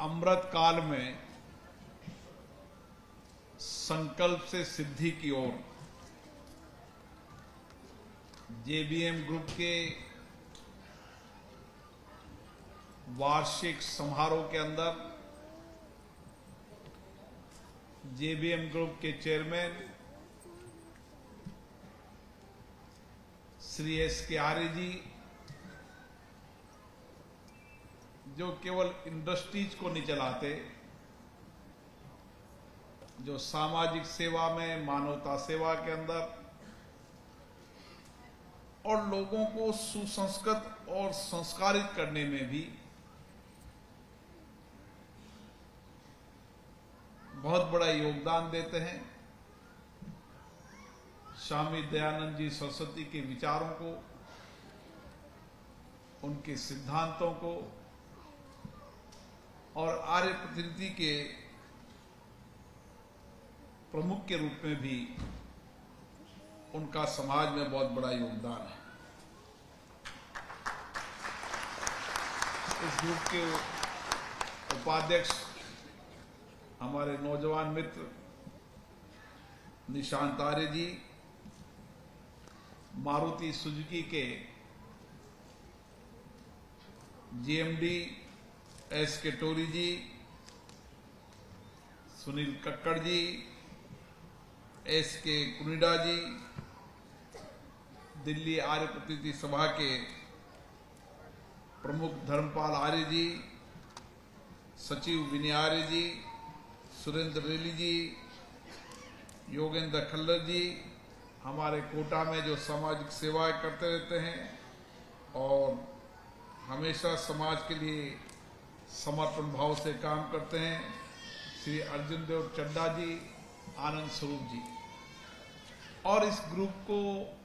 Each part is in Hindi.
अमृत काल में संकल्प से सिद्धि की ओर जेबीएम ग्रुप के वार्षिक समारोह के अंदर जेबीएम ग्रुप के चेयरमैन श्री एस.के. आर्य जी, जो केवल इंडस्ट्रीज को नहीं चलाते, जो सामाजिक सेवा में, मानवता सेवा के अंदर और लोगों को सुसंस्कृत और संस्कारित करने में भी बहुत बड़ा योगदान देते हैं। स्वामी दयानंद जी सरस्वती के विचारों को, उनके सिद्धांतों को और आर्य प्रतिनिधि के प्रमुख के रूप में भी उनका समाज में बहुत बड़ा योगदान है। इस ग्रुप के उपाध्यक्ष हमारे नौजवान मित्र निशांत आर्य जी, मारुति सुजुकी के जीएमडी एस.के. टोरी जी, सुनील कक्कड़ जी, एस.के. कुनिडा जी, दिल्ली आर्य प्रतिनिधि सभा के प्रमुख धर्मपाल आर्य जी, सचिव विनय आर्य जी, सुरेंद्र रेली जी, योगेंद्र खल्लर जी, हमारे कोटा में जो सामाजिक सेवाएं करते रहते हैं और हमेशा समाज के लिए समर्पण भाव से काम करते हैं, श्री अर्जुन देव चड्डा जी, आनंद स्वरूप जी। और इस ग्रुप को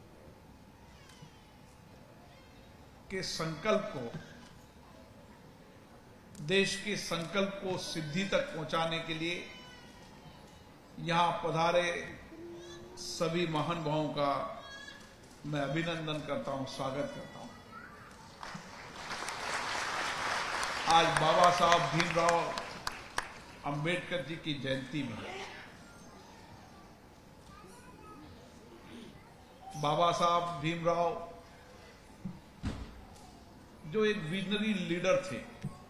के संकल्प को, देश के संकल्प को सिद्धि तक पहुंचाने के लिए यहां पधारे सभी महानुभावों का मैं अभिनंदन करता हूं, स्वागत करता हूं। आज बाबा साहब भीमराव अंबेडकर जी की जयंती में बाबा साहब भीमराव जो एक विजनरी लीडर थे,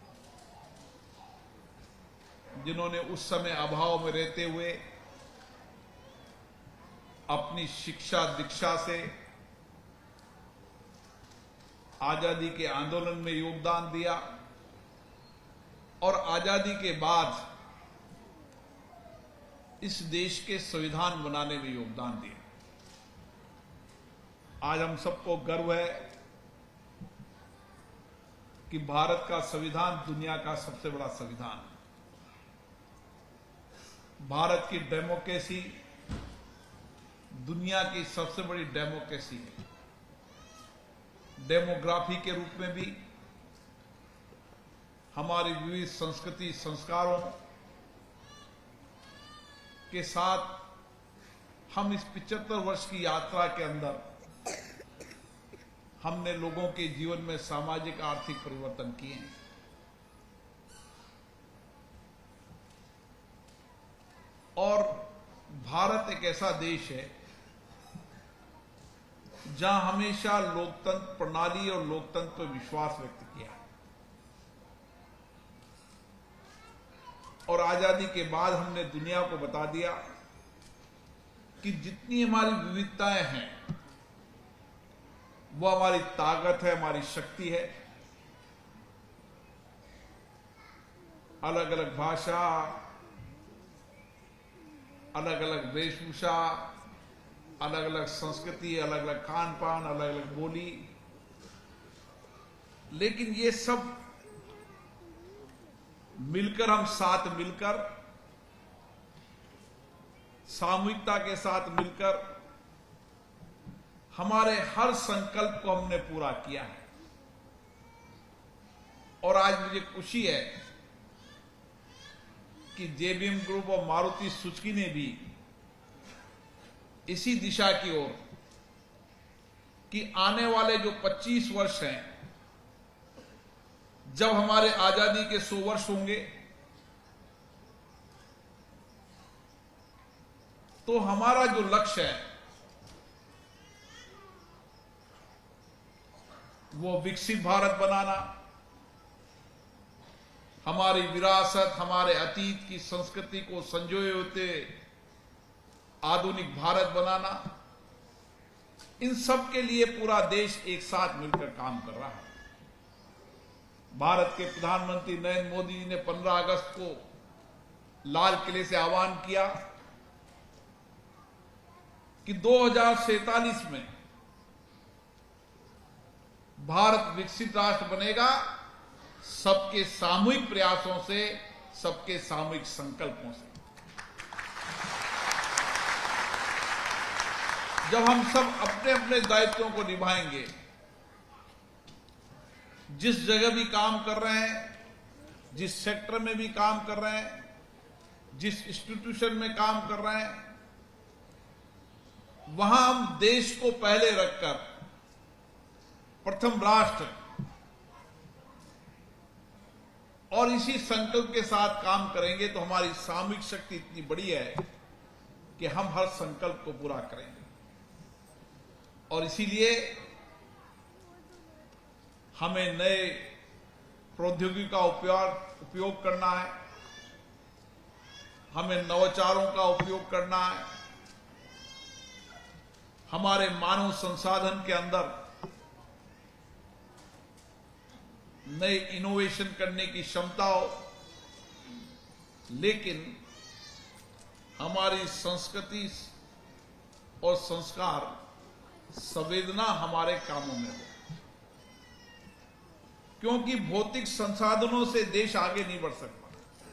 जिन्होंने उस समय अभाव में रहते हुए अपनी शिक्षा दीक्षा से आजादी के आंदोलन में योगदान दिया और आजादी के बाद इस देश के संविधान बनाने में योगदान दिया। आज हम सबको गर्व है कि भारत का संविधान दुनिया का सबसे बड़ा संविधान है। भारत की डेमोक्रेसी दुनिया की सबसे बड़ी डेमोक्रेसी है। डेमोग्राफी के रूप में भी हमारी विविध संस्कृति संस्कारों के साथ हम इस 75 वर्ष की यात्रा के अंदर हमने लोगों के जीवन में सामाजिक आर्थिक परिवर्तन किए हैं। और भारत एक ऐसा देश है जहां हमेशा लोकतंत्र प्रणाली और लोकतंत्र पर विश्वास व्यक्त किया और आजादी के बाद हमने दुनिया को बता दिया कि जितनी हमारी विविधताएं हैं वो हमारी ताकत है, हमारी शक्ति है। अलग अलग भाषा, अलग अलग वेशभूषा, अलग अलग संस्कृति, अलग अलग खान पान, अलग अलग बोली, लेकिन ये सब मिलकर, हम साथ मिलकर, सामूहिकता के साथ मिलकर हमारे हर संकल्प को हमने पूरा किया है। और आज मुझे खुशी है कि जेबीएम ग्रुप और मारुति सुजुकी ने भी इसी दिशा की ओर कि आने वाले जो 25 वर्ष हैं, जब हमारे आजादी के 100 वर्ष होंगे, तो हमारा जो लक्ष्य है वो विकसित भारत बनाना, हमारी विरासत, हमारे अतीत की संस्कृति को संजोए होते आधुनिक भारत बनाना, इन सब के लिए पूरा देश एक साथ मिलकर काम कर रहा है। भारत के प्रधानमंत्री नरेंद्र मोदी जी ने 15 अगस्त को लाल किले से आह्वान किया कि 2047 में भारत विकसित राष्ट्र बनेगा, सबके सामूहिक प्रयासों से, सबके सामूहिक संकल्पों से। जब हम सब अपने अपने दायित्वों को निभाएंगे, जिस जगह भी काम कर रहे हैं, जिस सेक्टर में भी काम कर रहे हैं, जिस इंस्टीट्यूशन में काम कर रहे हैं, वहां हम देश को पहले रखकर प्रथम राष्ट्र और इसी संकल्प के साथ काम करेंगे तो हमारी सामूहिक शक्ति इतनी बड़ी है कि हम हर संकल्प को पूरा करेंगे। और इसीलिए हमें नए प्रौद्योगिकी का उपयोग करना है, हमें नवाचारों का उपयोग करना है, हमारे मानव संसाधन के अंदर नए इनोवेशन करने की क्षमता हो, लेकिन हमारी संस्कृति और संस्कार, संवेदना हमारे कामों में हो, क्योंकि भौतिक संसाधनों से देश आगे नहीं बढ़ सकता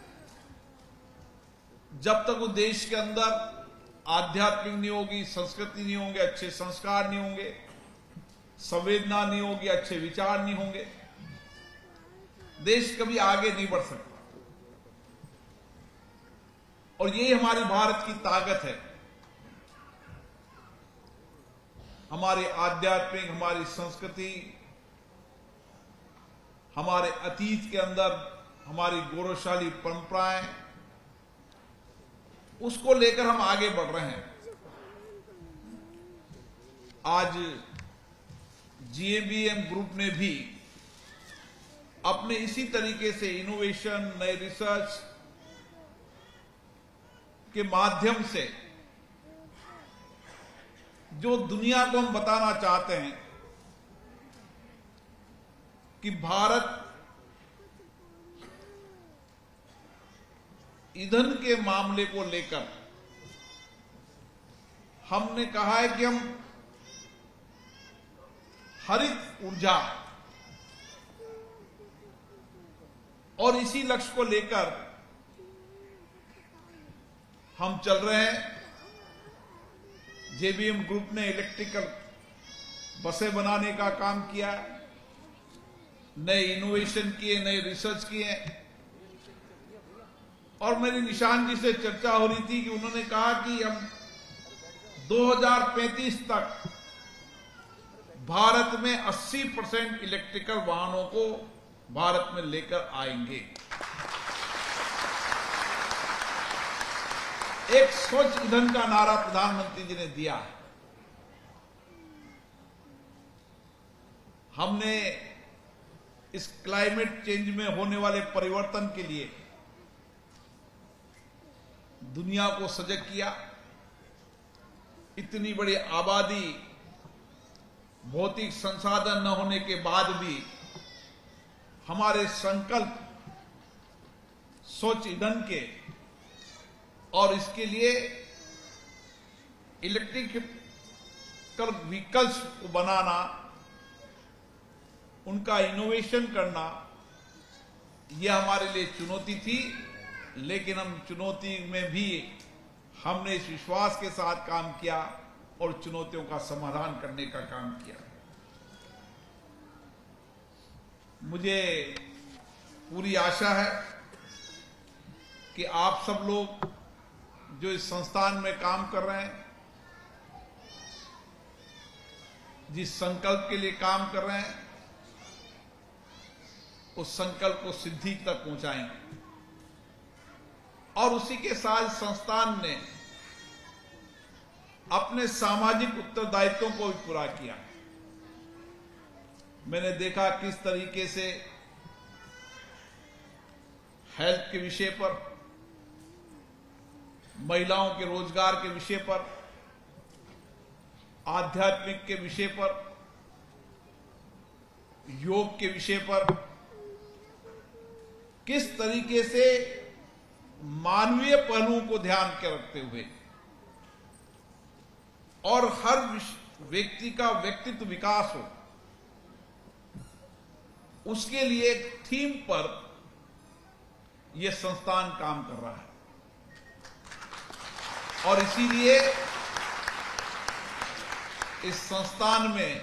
जब तक वो देश के अंदर आध्यात्मिक नहीं होगी, संस्कृति नहीं होंगे, अच्छे संस्कार नहीं होंगे, संवेदना नहीं होगी, अच्छे विचार नहीं होंगे, देश कभी आगे नहीं बढ़ सकता। और यही हमारी भारत की ताकत है, हमारे आध्यात्मिक, हमारी संस्कृति, हमारे अतीत के अंदर हमारी गौरवशाली परंपराएं, उसको लेकर हम आगे बढ़ रहे हैं। आज जीएबीएम ग्रुप ने भी अपने इसी तरीके से इनोवेशन, नए रिसर्च के माध्यम से जो दुनिया को हम बताना चाहते हैं कि भारत ईंधन के मामले को लेकर हमने कहा है कि हम हरित ऊर्जा और इसी लक्ष्य को लेकर हम चल रहे हैं। जेबीएम ग्रुप ने इलेक्ट्रिकल बसें बनाने का काम किया, नए इनोवेशन किए, नए रिसर्च किए। और मेरी निशान जी से चर्चा हो रही थी कि उन्होंने कहा कि हम 2035 तक भारत में 80% इलेक्ट्रिकल वाहनों को भारत में लेकर आएंगे। एक स्वच्छ ईंधन का नारा प्रधानमंत्री जी ने दिया है। हमने इस क्लाइमेट चेंज में होने वाले परिवर्तन के लिए दुनिया को सजग किया। इतनी बड़ी आबादी, भौतिक संसाधन न होने के बाद भी हमारे संकल्प स्वच्छ ईंधन के और इसके लिए इलेक्ट्रिकल व्हीकल्स को बनाना, उनका इनोवेशन करना, यह हमारे लिए चुनौती थी। लेकिन हम चुनौती में भी हमने इस विश्वास के साथ काम किया और चुनौतियों का समाधान करने का काम किया। मुझे पूरी आशा है कि आप सब लोग जो इस संस्थान में काम कर रहे हैं, जिस संकल्प के लिए काम कर रहे हैं, उस संकल्प को सिद्धि तक पहुंचाएंगे। और उसी के साथ संस्थान ने अपने सामाजिक उत्तरदायित्वों को भी पूरा किया। मैंने देखा किस तरीके से हेल्थ के विषय पर, महिलाओं के रोजगार के विषय पर, आध्यात्मिक के विषय पर, योग के विषय पर किस तरीके से मानवीय पहलुओं को ध्यान के रखते हुए और हर व्यक्ति का व्यक्तित्व विकास हो, उसके लिए एक थीम पर यह संस्थान काम कर रहा है। और इसीलिए इस संस्थान में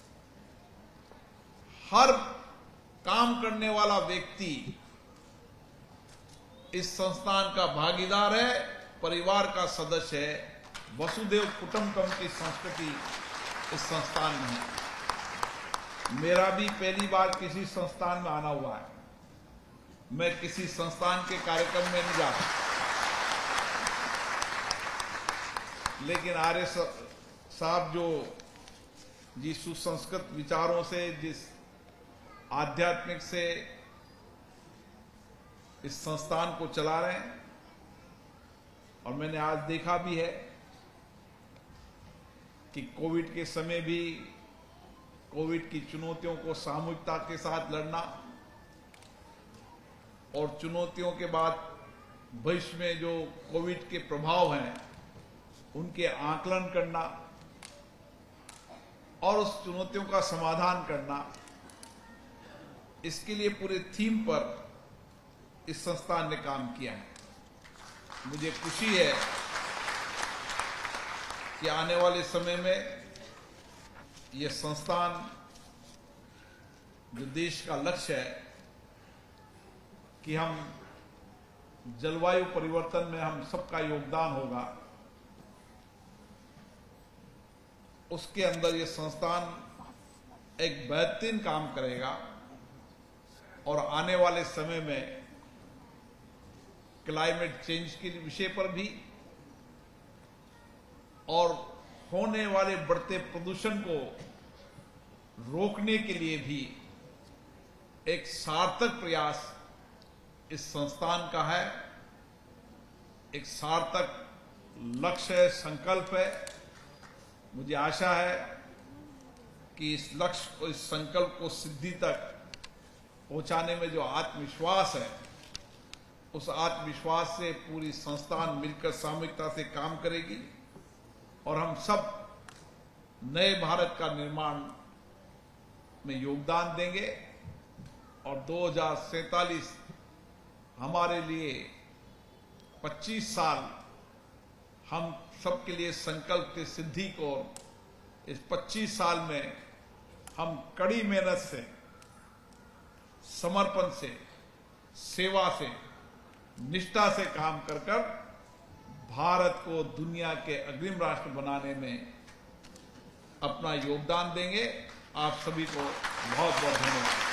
हर काम करने वाला व्यक्ति इस संस्थान का भागीदार है, परिवार का सदस्य है। वसुदेव कुटुंबकम की संस्कृति इस संस्थान में है। मेरा भी पहली बार किसी संस्थान में आना हुआ है। मैं किसी संस्थान के कार्यक्रम में नहीं जाता, लेकिन आर्य साहब जो जिस सुसंस्कृत विचारों से, जिस आध्यात्मिक से इस संस्थान को चला रहे हैं, और मैंने आज देखा भी है कि कोविड के समय भी कोविड की चुनौतियों को सामूहिकता के साथ लड़ना और चुनौतियों के बाद भविष्य में जो कोविड के प्रभाव हैं उनके आकलन करना और उस चुनौतियों का समाधान करना, इसके लिए पूरे थीम पर इस संस्थान ने काम किया है। मुझे खुशी है कि आने वाले समय में यह संस्थान, जो देश का लक्ष्य है कि हम जलवायु परिवर्तन में हम सबका योगदान होगा, उसके अंदर यह संस्थान एक बेहतरीन काम करेगा। और आने वाले समय में क्लाइमेट चेंज के विषय पर भी और होने वाले बढ़ते प्रदूषण को रोकने के लिए भी एक सार्थक प्रयास इस संस्थान का है, एक सार्थक लक्ष्य है, संकल्प है। मुझे आशा है कि इस लक्ष्य को, इस संकल्प को सिद्धि तक पहुंचाने में जो आत्मविश्वास है, उस आत्मविश्वास से पूरी संस्थान मिलकर सामूहिकता से काम करेगी और हम सब नए भारत का निर्माण में योगदान देंगे। और 2047 हमारे लिए 25 साल हम सबके लिए संकल्प की सिद्धि को, इस 25 साल में हम कड़ी मेहनत से, समर्पण से, सेवा से, निष्ठा से काम कर भारत को दुनिया के अग्रिम राष्ट्र बनाने में अपना योगदान देंगे। आप सभी को बहुत बहुत धन्यवाद।